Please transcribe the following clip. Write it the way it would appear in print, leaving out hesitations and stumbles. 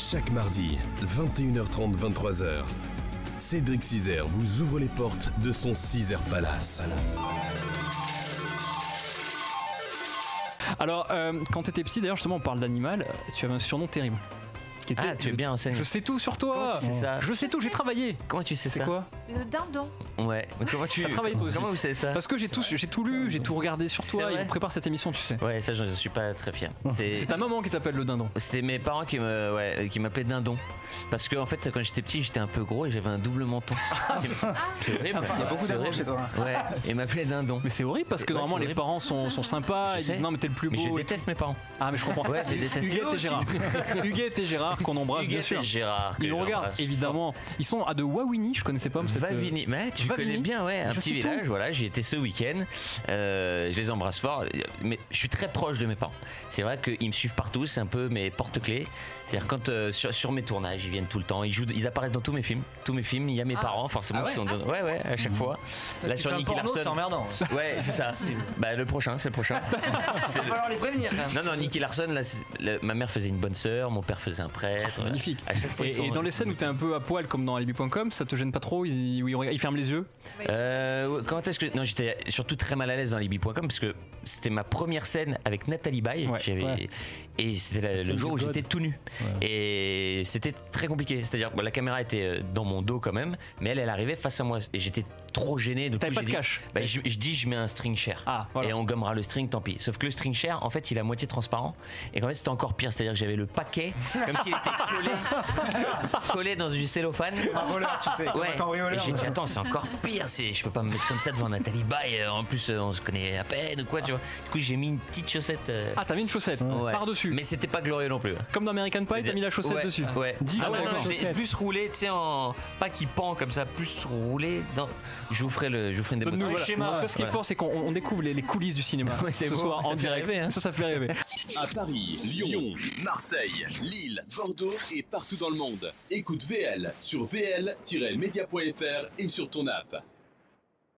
Chaque mardi, 21h30, 23h, Cédric Cizer vous ouvre les portes de son Cizer Palace. Alors, quand t'étais petit, d'ailleurs, justement, on parle d'animal, tu avais un surnom terrible. Ah, tu es bien enseigné. Je sais tout sur toi. C'est ça. Je sais tout, j'ai travaillé. Comment tu sais ça? C'est quoi? Le dindon. Ouais. Mais comment tu T'as travaillé toi aussi. Comment vous savez ça? Parce que j'ai tout lu, j'ai tout regardé sur C'est toi. vrai Et on prépare cette émission, tu sais. Ouais, ça, je suis pas très fier. C'est ta maman qui t'appelle le dindon. C'était mes parents qui m'appelaient Dindon. Parce que en fait, quand j'étais petit, j'étais un peu gros et j'avais un double menton. C'est horrible. Il y a beaucoup d'amour chez toi. Ouais, et ils m'appelaient Dindon. Mais c'est horrible parce que Ouais, normalement c'est les horrible. parents sont sympas, Je ils sais. disent non mais t'es le plus beau. Mais je et déteste mes parents. tout. Ah mais je comprends. Ouais, je les déteste. Huguette et Gérard. Huguette et Gérard qu'on embrasse bien Huguette sûr. et Gérard. Ils nous regardent évidemment. Ils sont à de Wawini, je connaissais pas cette. Vavini, mais tu Vavini. connais bien, ouais, un Je petit sais village, tout. voilà, j'y étais ce week-end, je les embrasse fort, mais je suis très proche de mes parents. C'est vrai qu'ils me suivent partout, c'est un peu mes porte-clés. C'est-à-dire quand sur mes tournages, ils viennent tout le temps, ils apparaissent dans tous mes films, il y a mes parents forcément Ah ouais. qui sont ouais, à chaque fois. Là sur Nicky c'est Larson. emmerdant. Ouais, c'est ça. Bah le prochain, c'est le prochain. Il va falloir les prévenir quand même. Non, Nicky Larson, là, ma mère faisait une bonne sœur, mon père faisait un prêtre. C'est magnifique. À chaque fois, ils sont- Et dans les scènes où t'es un peu à poil comme dans alibi.com, ça te gêne pas trop? Ils ferment les yeux? Quand est-ce que non, j'étais surtout très mal à l'aise dans Libby.com parce que c'était ma première scène avec Nathalie Baye. Ouais. Et c'était le jour où j'étais tout nu. Et c'était très compliqué. C'est-à-dire que la caméra était dans mon dos quand même, mais elle arrivait face à moi et j'étais trop gêné. Du coup, T'avais pas j'ai de dit, cache. je dis je mets un string share. Ah, voilà. Et on gommera le string, tant pis. Sauf que le string share, en fait, il est à moitié transparent. Et qu'en fait, c'était encore pire. C'est-à-dire que j'avais le paquet comme s'il était collé dans du cellophane. Un voleur, tu sais, comme un Et cambrioleur. j'ai dit attends, c'est encore pire, je peux pas me mettre comme ça devant Nathalie Baye, en plus on se connaît à peine ou quoi, tu vois. Du coup j'ai mis une petite chaussette Ah, t'as mis une chaussette par-dessus. mais c'était pas glorieux non plus. Comme dans American Pie, t'as mis la chaussette Ouais, dessus. Ouais. Dis, Ah ah ouais, ouais, non, d'accord. je l'ai plus roulé, tu sais, en pas qui pend comme ça, plus roulé dans. Je vous ferai une démo. Donne-nous, voilà. schéma. Parce que ce qui est fort, c'est qu'on découvre les coulisses du cinéma. Ouais, c'est ce beau, soir ça en fait direct. rêver, hein. Ça fait rêver. À Paris, Lyon, Marseille, Lille, Bordeaux et partout dans le monde. Écoute VL sur vl-media.fr et sur ton app.